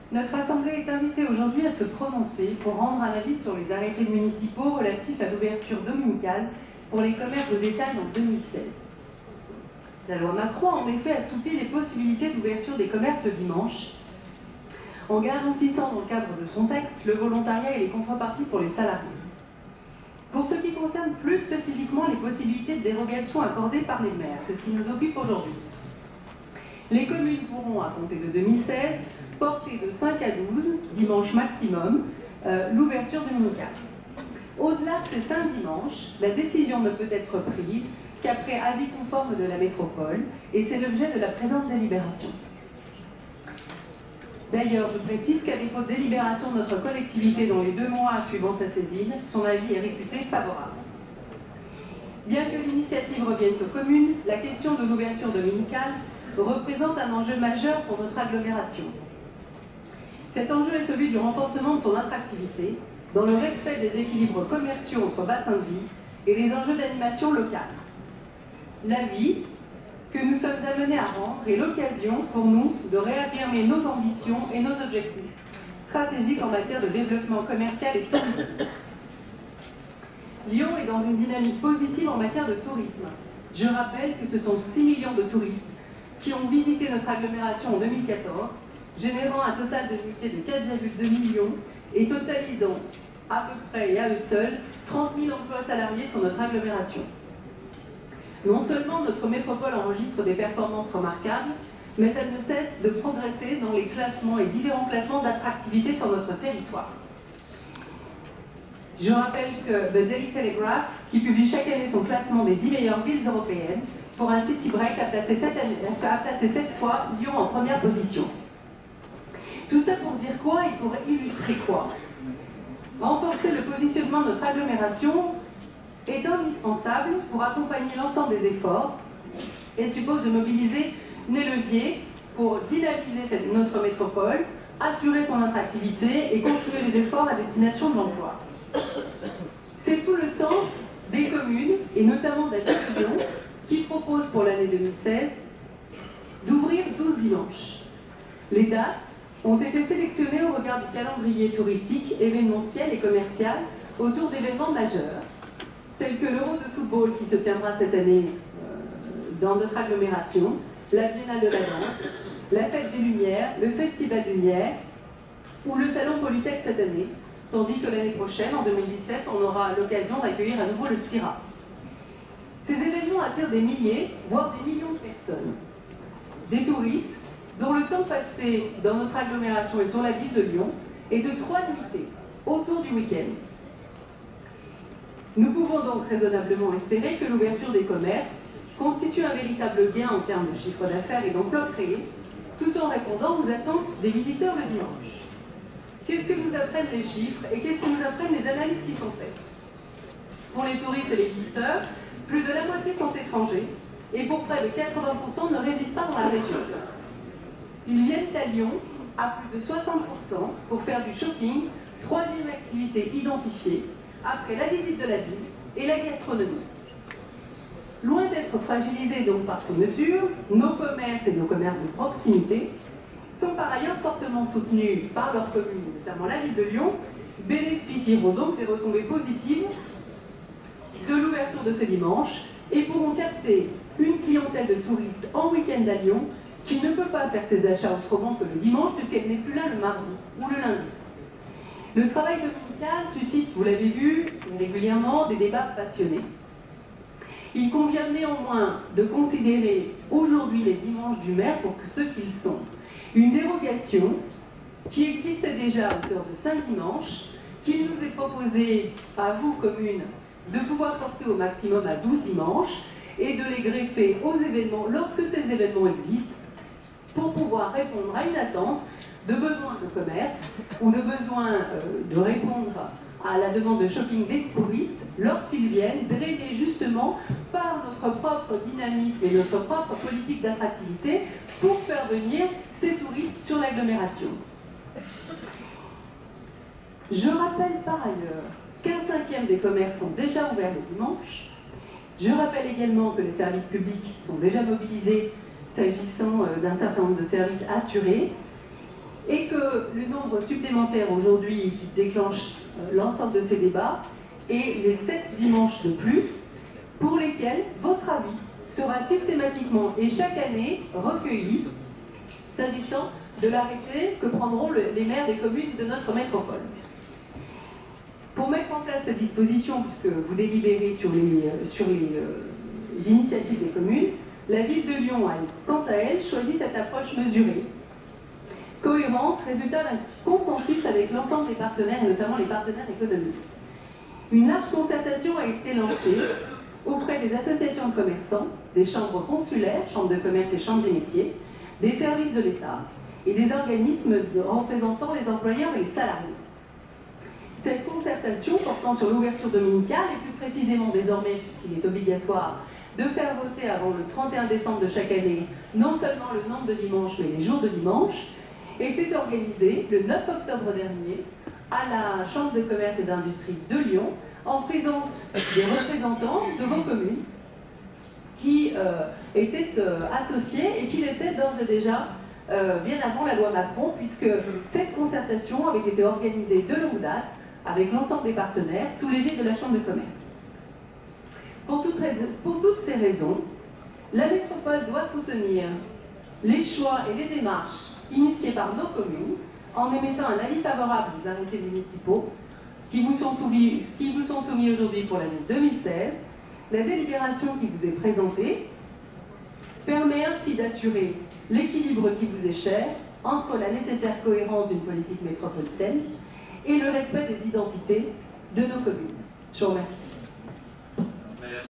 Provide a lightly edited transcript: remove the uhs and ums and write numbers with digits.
Notre Assemblée est invitée aujourd'hui à se prononcer pour rendre un avis sur les arrêtés municipaux relatifs à l'ouverture dominicale pour les commerces de détail en 2016. La loi Macron a en effet assoupli les possibilités d'ouverture des commerces le dimanche, en garantissant dans le cadre de son texte le volontariat et les contreparties pour les salariés. Pour ce qui concerne plus spécifiquement les possibilités de dérogation accordées par les maires, c'est ce qui nous occupe aujourd'hui. Les communes pourront, à compter de 2016, porter de 5 à 12 dimanches maximum l'ouverture dominicale. Au-delà de ces 5 dimanches, la décision ne peut être prise qu'après avis conforme de la métropole, et c'est l'objet de la présente délibération. D'ailleurs, je précise qu'à défaut de délibération de notre collectivité dans les 2 mois suivant sa saisine, son avis est réputé favorable. Bien que l'initiative revienne aux communes, la question de l'ouverture dominicale représente un enjeu majeur pour notre agglomération. Cet enjeu est celui du renforcement de son attractivité, dans le respect des équilibres commerciaux entre bassins de vie et les enjeux d'animation locale. L'avis que nous sommes amenés à rendre est l'occasion pour nous de réaffirmer nos ambitions et nos objectifs stratégiques en matière de développement commercial et touristique. Lyon est dans une dynamique positive en matière de tourisme. Je rappelle que ce sont 6 millions de touristes qui ont visité notre agglomération en 2014, générant un total de nuitées de 4,2 millions et totalisant à peu près et à eux seuls 30 000 emplois salariés sur notre agglomération. Non seulement notre métropole enregistre des performances remarquables, mais elle ne cesse de progresser dans les classements et différents classements d'attractivité sur notre territoire. Je rappelle que The Daily Telegraph, qui publie chaque année son classement des 10 meilleures villes européennes, pour un city break, a placé cette fois Lyon en première position. Tout ça pour dire quoi et pour illustrer quoi? Renforcer le positionnement de notre agglomération est indispensable pour accompagner l'ensemble des efforts et suppose de mobiliser des leviers pour dynamiser notre métropole, assurer son attractivité et continuer les efforts à destination de l'emploi. C'est tout le sens des communes, et notamment de la ville de Lyon, qui propose pour l'année 2016 d'ouvrir 12 dimanches. Les dates ont été sélectionnées au regard du calendrier touristique, événementiel et commercial autour d'événements majeurs, tels que l'Euro de football qui se tiendra cette année dans notre agglomération, la Biennale de la danse, la Fête des Lumières, le Festival Lumière ou le Salon Polytech cette année, tandis que l'année prochaine, en 2017, on aura l'occasion d'accueillir à nouveau le CIRA. Ces événements attirent des milliers, voire des millions de personnes. Des touristes dont le temps passé dans notre agglomération et sur la ville de Lyon est de 3 nuitées autour du week-end. Nous pouvons donc raisonnablement espérer que l'ouverture des commerces constitue un véritable gain en termes de chiffre d'affaires et d'emplois créés, tout en répondant aux attentes des visiteurs le dimanche. Qu'est-ce que nous apprennent les chiffres et qu'est-ce que nous apprennent les analyses qui sont faites? Pour les touristes et les visiteurs, plus de la moitié sont étrangers et pour près de 80% ne résident pas dans la région. Ils viennent à Lyon à plus de 60% pour faire du shopping, troisième activité identifiée, après la visite de la ville et la gastronomie. Loin d'être fragilisés donc par ces mesures, nos commerces et nos commerces de proximité sont par ailleurs fortement soutenus par leurs communes, notamment la ville de Lyon, bénéficieront donc des retombées positives de l'ouverture de ce dimanche et pourront capter une clientèle de touristes en week-end à Lyon qui ne peut pas faire ses achats autrement que le dimanche puisqu'elle n'est plus là le mardi ou le lundi. Le travail dominical suscite, vous l'avez vu, régulièrement des débats passionnés. Il convient néanmoins de considérer aujourd'hui les dimanches du maire pour ce qu'ils sont. Une dérogation qui existait déjà à hauteur de 5 dimanches, qu'il nous est proposé à vous, communes, de pouvoir porter au maximum à 12 dimanches et de les greffer aux événements lorsque ces événements existent pour pouvoir répondre à une attente de besoin de commerce ou de besoin de répondre à la demande de shopping des touristes lorsqu'ils viennent drainés justement par notre propre dynamisme et notre propre politique d'attractivité pour faire venir ces touristes sur l'agglomération. Je rappelle par ailleurs qu'un cinquième des commerces sont déjà ouverts le dimanche. Je rappelle également que les services publics sont déjà mobilisés s'agissant d'un certain nombre de services assurés et que le nombre supplémentaire aujourd'hui qui déclenche l'ensemble de ces débats est les 7 dimanches de plus pour lesquels votre avis sera systématiquement et chaque année recueilli s'agissant de l'arrêté que prendront les maires des communes de notre métropole. Pour mettre en place cette disposition, puisque vous délibérez sur les initiatives des communes, la ville de Lyon a, quant à elle, choisi cette approche mesurée, cohérente, résultat d'un consensus avec l'ensemble des partenaires, et notamment les partenaires économiques. Une large concertation a été lancée auprès des associations de commerçants, des chambres consulaires, chambres de commerce et chambres des métiers, des services de l'État et des organismes représentant les employeurs et les salariés. Cette concertation portant sur l'ouverture dominicale, et plus précisément désormais, puisqu'il est obligatoire de faire voter avant le 31 décembre de chaque année, non seulement le nombre de dimanches, mais les jours de dimanche, était organisée le 9 octobre dernier à la Chambre de commerce et d'industrie de Lyon, en présence des représentants de vos communes qui étaient associés et qui l'étaient d'ores et déjà bien avant la loi Macron, puisque cette concertation avait été organisée de longue date avec l'ensemble des partenaires sous l'égide de la Chambre de commerce. Pour toutes ces raisons, la métropole doit soutenir les choix et les démarches initiées par nos communes en émettant un avis favorable aux arrêtés municipaux qui vous sont soumis aujourd'hui pour l'année 2016. La délibération qui vous est présentée permet ainsi d'assurer l'équilibre qui vous est cher entre la nécessaire cohérence d'une politique métropolitaine et le respect des identités de nos communes. Je vous remercie.